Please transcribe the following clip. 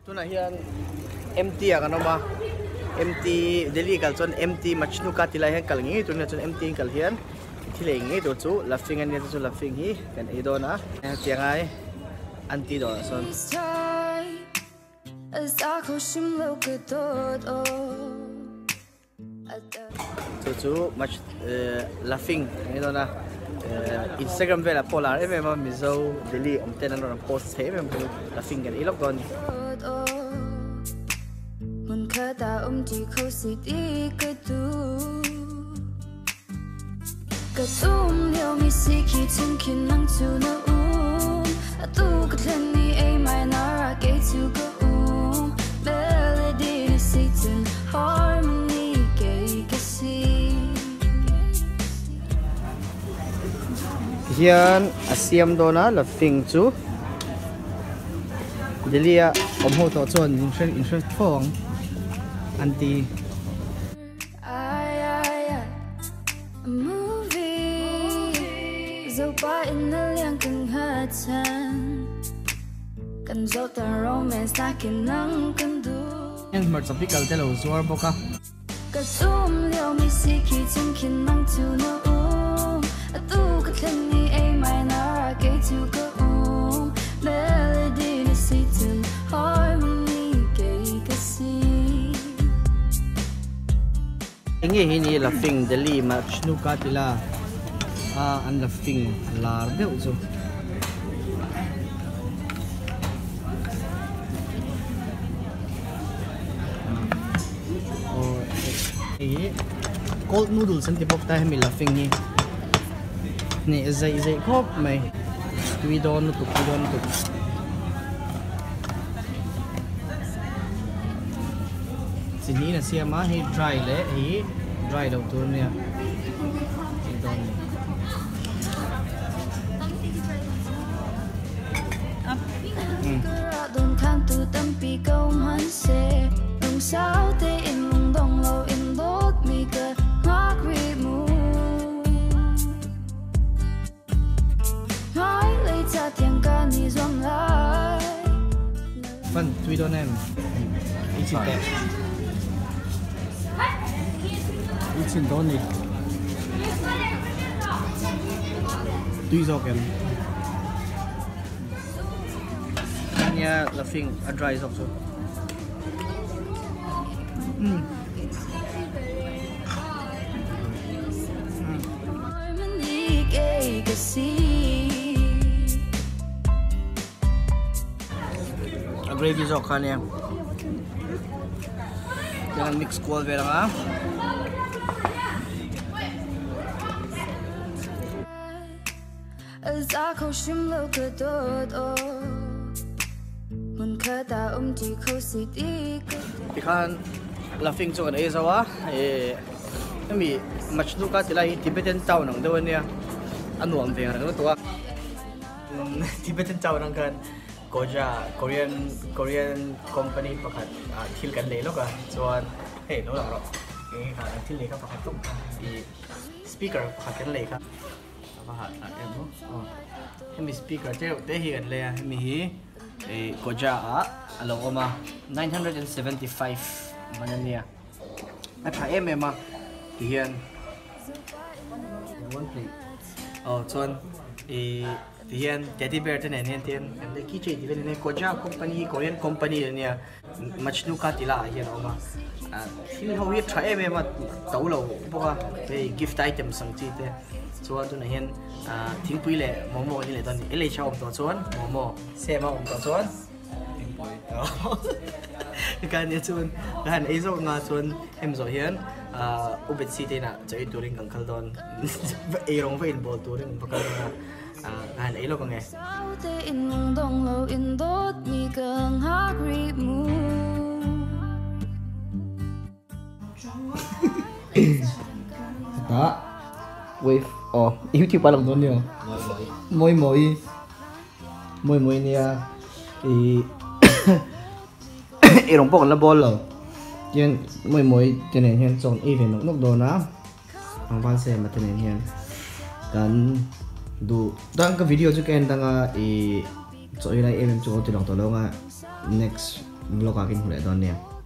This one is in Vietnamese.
tu na hian empty kan oma empty Delhi kal chon empty machnu ka tilai hen kal ngi tu na chon empty kal hian thile ngi tu chu laughing an chu laughing hi kan e do na chiangai anti do son chu much laughing e do na Instagram vela polar em mizo Delhi omten an ron post he em laughing kan ilok don mun khata ji khosi ti ka tu ka tum leo mi si ki chen kin nang chu na tu ka thlen ni ai mai na ra ke chu ka melody si chen harmony ke ka si hian asiam dona laughing chu Delia ho to chon interest phong anti zo pa in the liang kang ha chan kan zo ta romance ta kin nang kan du en mar tropical te lo zuar boka ka sum leo mi si ki chen kin nang chu no tu ka thlen ni ai mai na ra ke chu ka melody ni si chen harmony ke ka si inge hini laughing Delhi machnu ka tila an laughing lar deu chu cold noodles an tipok ta hemi laughing ni zai khop mai tui don tu sini na siya ma hi dry le hi dry daw tu niya don don kan tu tampi kau man se dong sao te in lung dong lo in dot mi ka ngak ri mu hai lei cha tiang ka ni zong lai fan tui don em ichite ichin don ni tui zo kem nya laughing a dry zo so gravy zo kan ya jangan mix kual vera nga ikan laughing zo kan e zawa mi machnu ka tilai Tibetan town nang daw niya anuam vera no to Tibetan town nang kan Korean company pakhat thil kan le lo ka chuan hey lo lang ro ke kha thil le ka pakhat tum i speaker pakhat kan le ka pakhat em ho hemi speaker te hi kan le hemi hi koja alo oma 975 manania ai pha em ma hian one plate chuan hian teddy bear ten hian ten and the key chain even koja company Korean company nia machnu ka tila hian oma thil ho hi tha em ma to lo boka gift item sang chi te chuan tu na hian thingpui le momo ni le don ele chawm to chuan momo sema om to chuan kan ni chuan kan ei zo nga chuan em zo hian ubet si te na chai turing kang khal don e rong vein bol turing bakal na kan ei lo kang e ta wave YouTube pa lang don yo moi niya erong pok na bol lo yan moi tenen hian chon even nok do na ang ban se ma tenen hian kan du dang ka video chu ken danga choi lai em chu ti long to lo nga next lo ka kin hule don ne